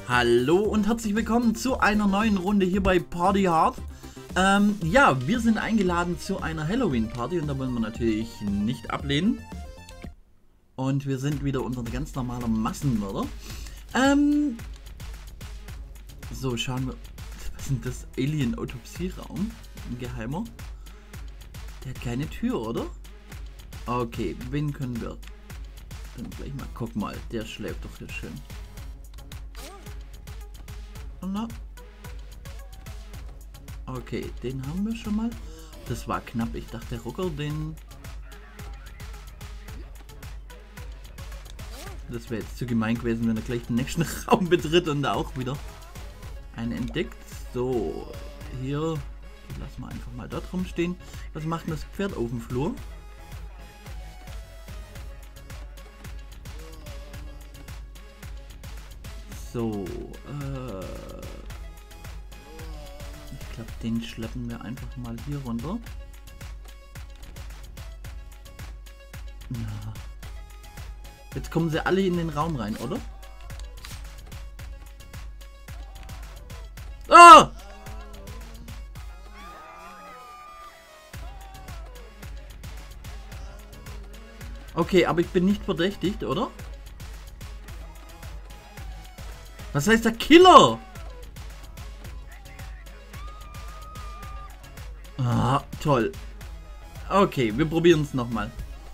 Hallo und herzlich willkommen zu einer neuen Runde hier bei Party Hard. Ja, wir sind eingeladen zu einer Halloween-Party und da wollen wir natürlich nicht ablehnen. Und wir sind wieder unser ganz normaler Massenmörder. So, schauen wir. Was ist denn das? Alien-Autopsieraum? Ein geheimer. Der hat keine Tür, oder? Okay, wen können wir dann gleich mal. Guck mal, der schläft doch hier schön. Na. Okay, den haben wir schon mal. Das war knapp. Ich dachte, der Rucker, den... Das wäre jetzt zu gemein gewesen, wenn er gleich den nächsten Raum betritt und da auch wieder einen entdeckt. So, hier... Die lassen wir einfach mal dort rumstehen. Was macht denn das Pferd auf dem Flur? So, ich glaube, den schleppen wir einfach mal hier runter. Na. Jetzt kommen sie alle in den Raum rein, oder? Ah! Okay, aber ich bin nicht verdächtigt, oder? Was heißt der Killer? Ah, toll. Okay, wir probieren es nochmal.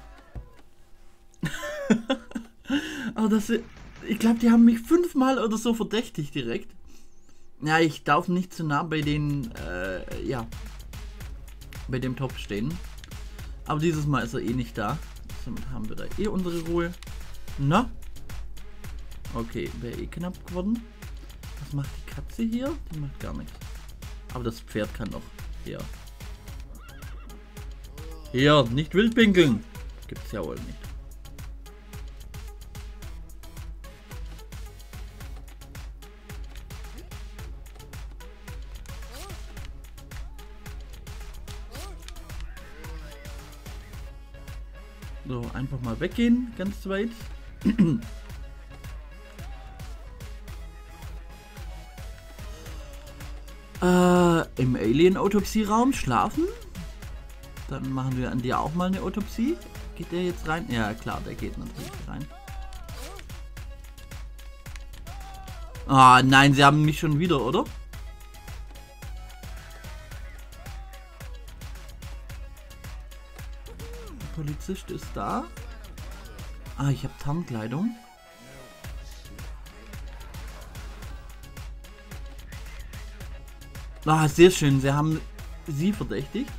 Aber das, ich glaube, die haben mich 5-mal oder so verdächtigt direkt. Ja, ich darf nicht zu nah bei den, ja, bei dem Topf stehen. Aber dieses Mal ist er eh nicht da. Somit haben wir da eh unsere Ruhe. Na? Okay, wäre eh knapp geworden. Was macht die Katze hier? Die macht gar nichts. Aber das Pferd kann doch. Hier. Hier, nicht wild pinkeln. Gibt's ja wohl nicht. So, einfach mal weggehen, ganz weit. Im Alien-Autopsieraum schlafen. Dann machen wir an dir auch mal eine Autopsie. Geht der jetzt rein? Ja, klar, der geht natürlich rein. Ah, nein, sie haben mich schon wieder, oder? Der Polizist ist da. Ah, ich habe Tarnkleidung. Ah, sehr schön. Sie haben sie verdächtigt.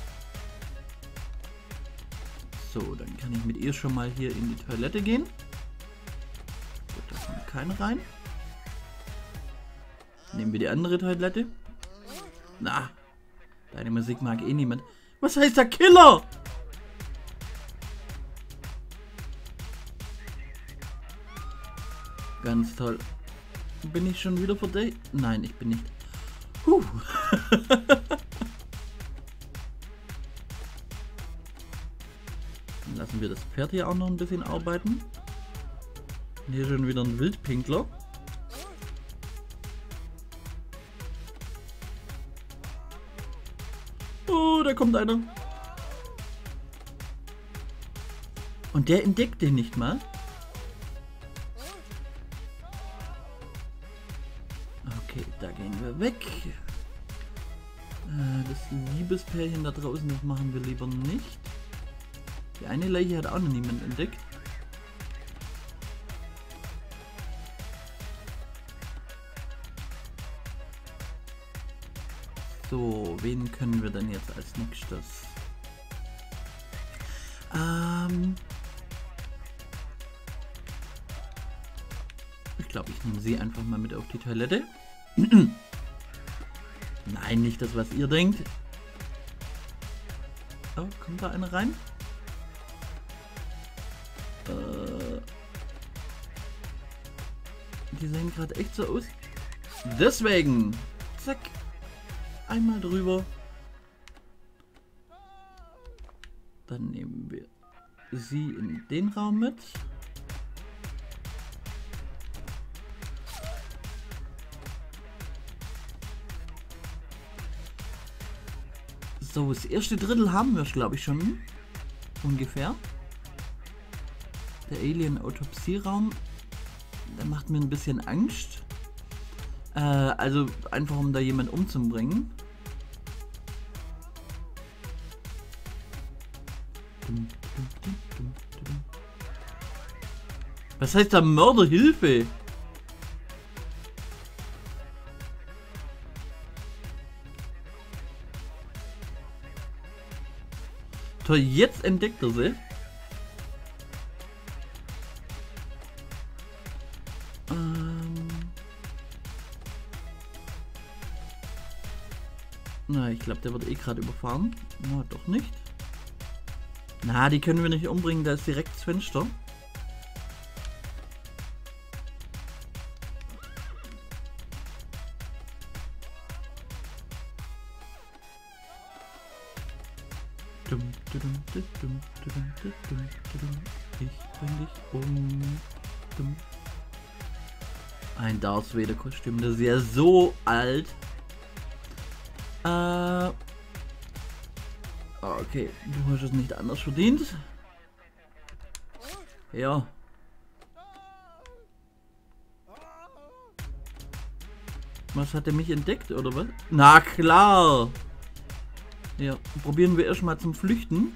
So, dann kann ich mit ihr schon mal hier in die Toilette gehen. Gut, da kommt keiner rein. Nehmen wir die andere Toilette. Na, deine Musik mag eh niemand. Was heißt der Killer? Ganz toll. Bin ich schon wieder verdächtigt? Nein, ich bin nicht. Dann lassen wir das Pferd hier auch noch ein bisschen arbeiten. Hier schon wieder ein Wildpinkler. Oh, da kommt einer. Und der entdeckt den nicht mal. Okay, da gehen wir weg. Das Liebespärchen da draußen, das machen wir lieber nicht. Die eine Leiche hat auch noch niemand entdeckt. So, wen können wir denn jetzt als nächstes? Ich glaube, ich nehme sie einfach mal mit auf die Toilette. Nein, nicht das, was ihr denkt. Oh, kommt da einer rein? Die sehen gerade echt so aus. Deswegen. Zack. Einmal drüber. Dann nehmen wir sie in den Raum mit. So, das erste Drittel haben wir, glaube ich, schon. Ungefähr. Der Alien-Autopsieraum. Der macht mir ein bisschen Angst. Also einfach, um da jemanden umzubringen. Was heißt da Mörderhilfe? Toll, jetzt entdeckt er sie. Na, ich glaube, der wird eh gerade überfahren. Na, doch nicht. Na, die können wir nicht umbringen, da ist direkt das Fenster. Ich bring dich um. Ein Darth Vader Kostüm, das ist ja so alt. Okay, du hast es nicht anders verdient. Ja. Was, hat er mich entdeckt oder was? Na klar. Ja, probieren wir erstmal zum Flüchten.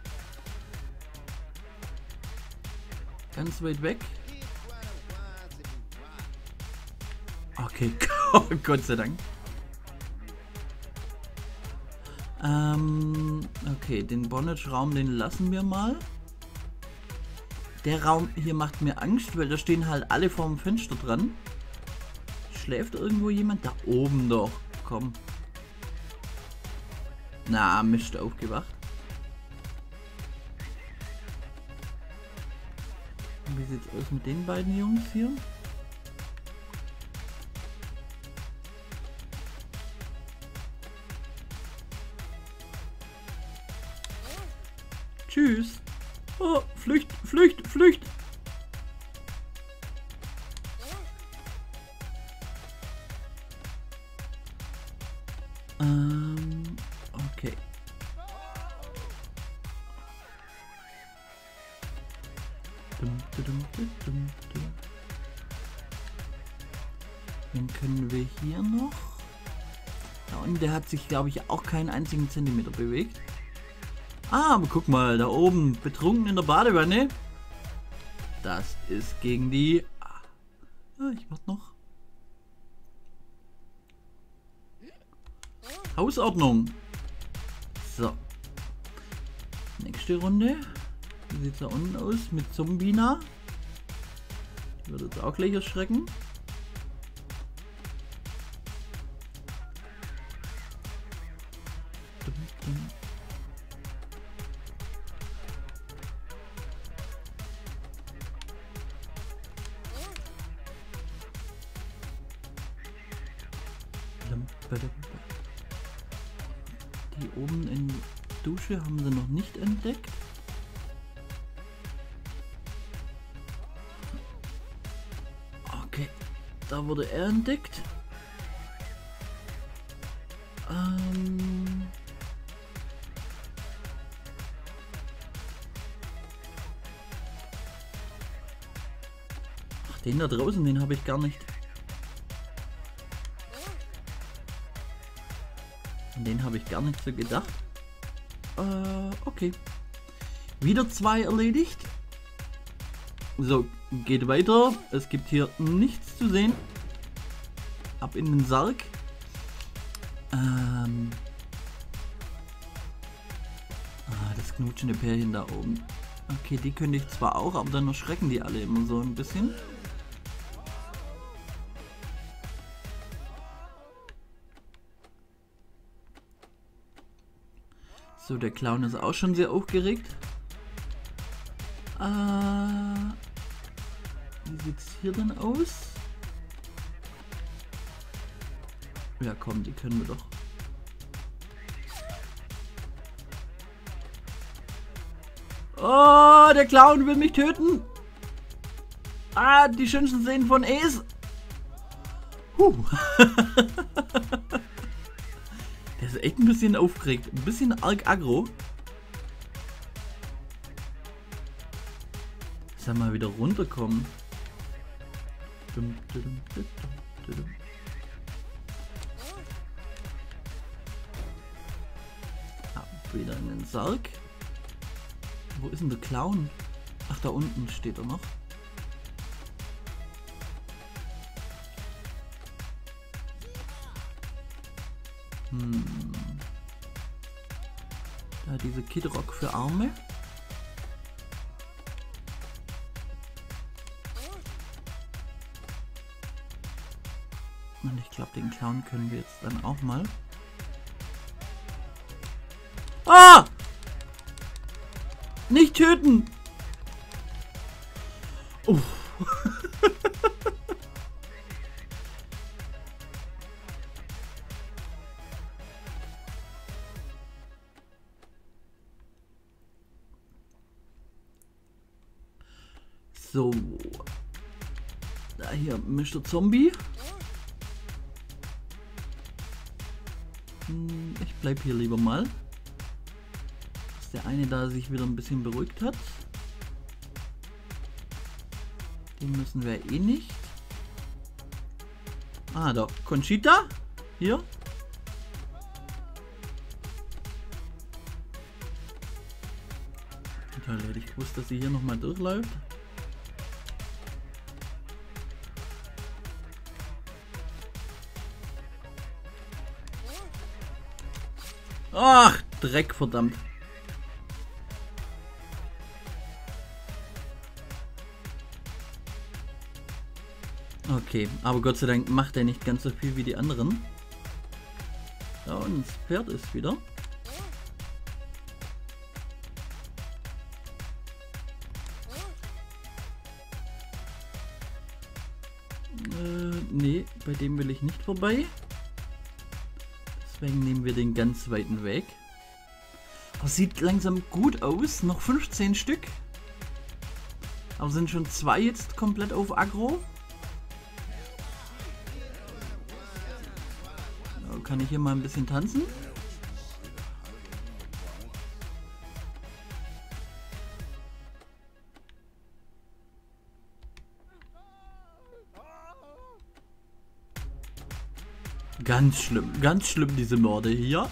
Ganz weit weg. Okay, Gott sei Dank. Okay, den Bondage-Raum, den lassen wir mal. Der Raum hier macht mir Angst, weil da stehen halt alle vorm Fenster dran. Schläft irgendwo jemand? Da oben doch. Komm. Na, Mist, aufgewacht. Wie sieht's aus mit den beiden Jungs hier? Tschüss. Oh, Flücht, Flücht, Flücht. Okay. Den können wir hier noch. Ja, und der hat sich, glaube ich, auch keinen einzigen Zentimeter bewegt. Ah, aber guck mal, da oben, betrunken in der Badewanne. Das ist gegen die... Ah, ich warte noch. Hausordnung. So. Nächste Runde. Wie sieht es da unten aus mit Zombina? Die wird jetzt auch gleich erschrecken. Die oben in der Dusche haben sie noch nicht entdeckt. Okay, da wurde er entdeckt. Ach, den da draußen, den habe ich gar nicht. Den habe ich gar nicht so gedacht. Okay. Wieder 2 erledigt. So, geht weiter. Es gibt hier nichts zu sehen. Ab in den Sarg. Das knutschende Pärchen da oben. Okay, die könnte ich zwar auch, aber dann erschrecken die alle immer so ein bisschen. So, der Clown ist auch schon sehr aufgeregt. Wie sieht es hier denn aus? Ja komm, die können wir doch. Oh, der Clown will mich töten. Ah, die schönsten Szenen von Ace. Der Der ist echt ein bisschen aufgeregt. Ein bisschen arg aggro. Soll mal wieder runterkommen. Wieder in den Sarg. Wo ist denn der Clown? Ach, da unten steht er noch. Da diese Kid Rock für Arme. Und ich glaube, den Clown können wir jetzt dann auch mal. Ah! Nicht töten! So. Da hier Mr. Zombie. Ich bleib hier lieber mal. Dass der eine da sich wieder ein bisschen beruhigt hat. Den müssen wir eh nicht. Ah, da. Conchita. Hier. Total, hätte ich gewusst, dass sie hier nochmal durchläuft. Ach, Dreck, verdammt. Okay, aber Gott sei Dank macht er nicht ganz so viel wie die anderen. Ja, und das Pferd ist wieder. Nee, bei dem will ich nicht vorbei. Deswegen nehmen wir den ganz weiten Weg. Aber sieht langsam gut aus. Noch 15 Stück. Aber sind schon 2 jetzt komplett auf Aggro. So, kann ich hier mal ein bisschen tanzen? Ganz schlimm diese Morde hier.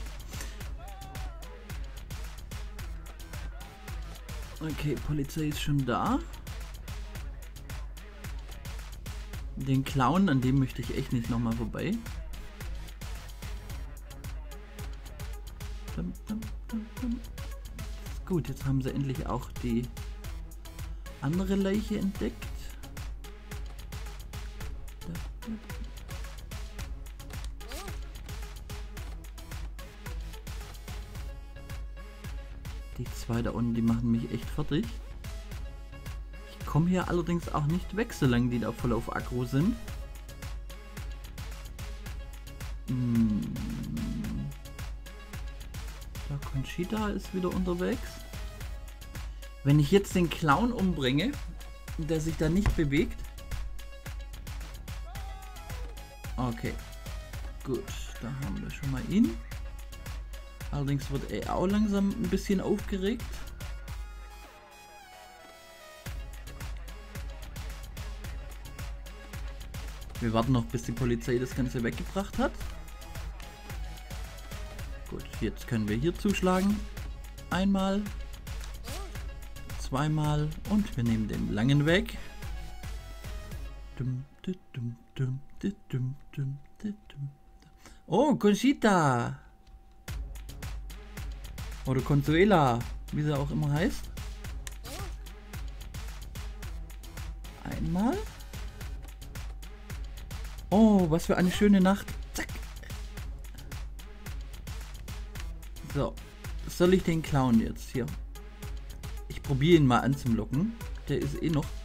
Okay, Polizei ist schon da. Den Clown, an dem möchte ich echt nicht nochmal vorbei. Gut, jetzt haben sie endlich auch die andere Leiche entdeckt. Die 2 da unten, die machen mich echt fertig. Ich komme hier allerdings auch nicht weg, solange die da voll auf Aggro sind. Da Conchita ist wieder unterwegs. Wenn ich jetzt den Clown umbringe, der sich da nicht bewegt. Okay, gut, da haben wir schon mal ihn. Allerdings wird er auch langsam ein bisschen aufgeregt. Wir warten noch, bis die Polizei das Ganze weggebracht hat. Gut, jetzt können wir hier zuschlagen. Einmal, zweimal und wir nehmen den langen Weg. Oh, Conchita! Oder Consuela, wie sie auch immer heißt. Einmal. Oh, was für eine schöne Nacht. Zack. So, soll ich den Clown jetzt hier? Ich probiere ihn mal anzulocken. Der ist eh noch.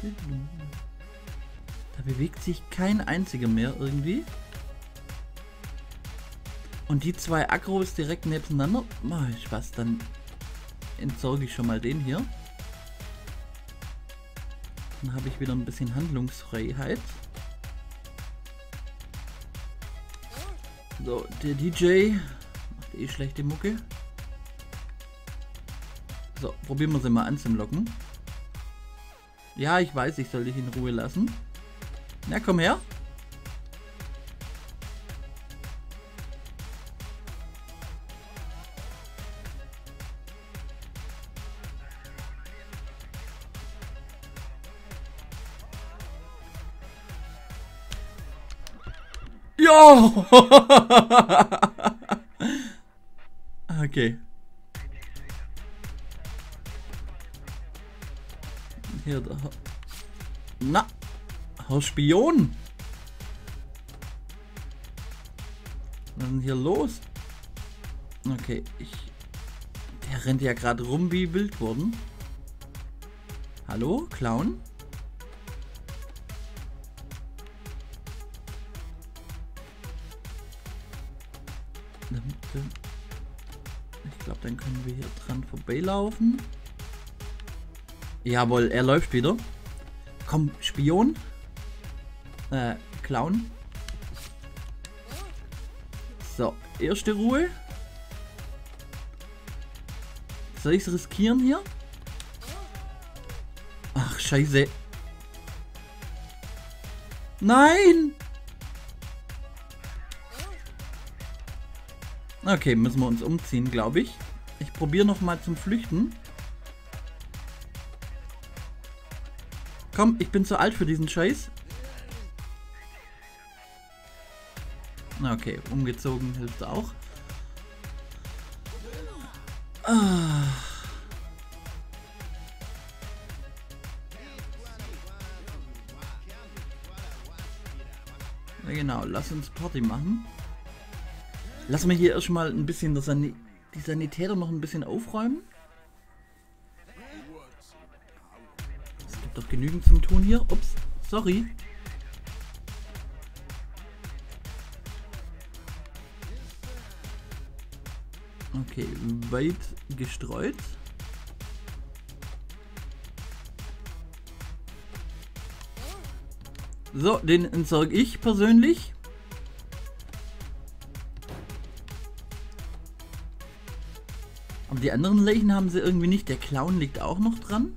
Da bewegt sich kein einziger mehr irgendwie. Und die zwei Agros direkt nebeneinander. Mach ich was, dann entsorge ich schon mal den hier. Dann habe ich wieder ein bisschen Handlungsfreiheit. So, der DJ macht eh schlechte Mucke. So, probieren wir sie mal anzulocken. Ja, ich weiß, ich soll dich in Ruhe lassen. Na, komm her. Ja! Okay. Hier, da. Na, Herr Spion! Was ist denn hier los? Okay, der rennt ja gerade rum wie wild worden. Hallo, Clown? Ich glaube, dann können wir hier dran vorbeilaufen. Jawohl, er läuft wieder. Komm, Spion. Clown. So, erste Ruhe. Soll ich es riskieren hier? Ach, scheiße. Nein! Okay, müssen wir uns umziehen, glaube ich. Ich probiere noch mal zum Flüchten. Komm, ich bin zu alt für diesen Scheiß. Okay, umgezogen hilft auch. Ah. Ja, genau, lass uns Party machen. Lass mir hier erstmal ein bisschen die Sanitäter noch ein bisschen aufräumen. Es gibt doch genügend zum Tun hier. Ups, sorry. Okay, weit gestreut. So, den entsorge ich persönlich. Aber die anderen Leichen haben sie irgendwie nicht. Der Clown liegt auch noch dran.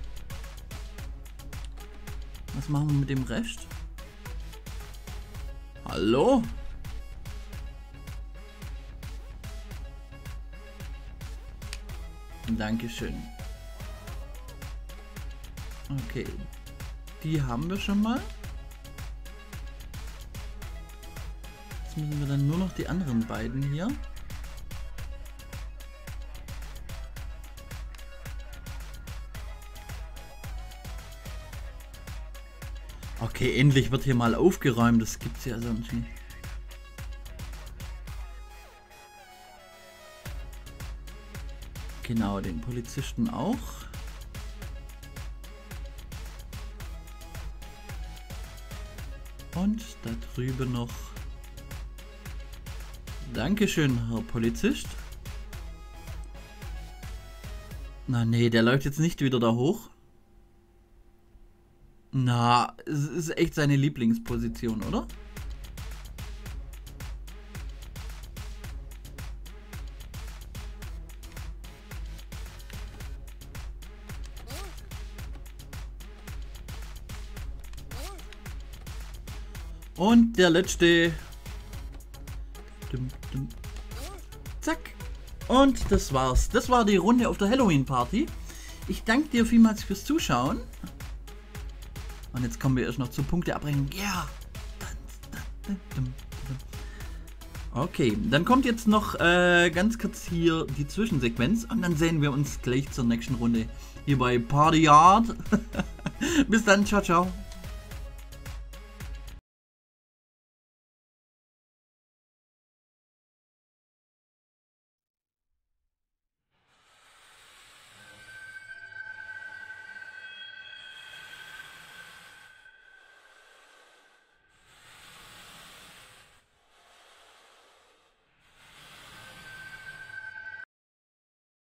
Was machen wir mit dem Rest? Hallo? Dankeschön. Okay. Die haben wir schon mal. Jetzt müssen wir dann nur noch die anderen beiden hier. Okay, endlich wird hier mal aufgeräumt. Das gibt's ja sonst nicht. Genau, den Polizisten auch. Und da drüben noch. Dankeschön, Herr Polizist. Na nee, der läuft jetzt nicht wieder da hoch. Na, es ist echt seine Lieblingsposition, oder? Und der letzte. Zack. Und das war's. Das war die Runde auf der Halloween-Party. Ich danke dir vielmals fürs Zuschauen. Und jetzt kommen wir erst noch zur Punkteabrechnung. Ja. Okay, dann kommt jetzt noch ganz kurz hier die Zwischensequenz. Und dann sehen wir uns gleich zur nächsten Runde hier bei Party Yard. Bis dann, ciao, ciao.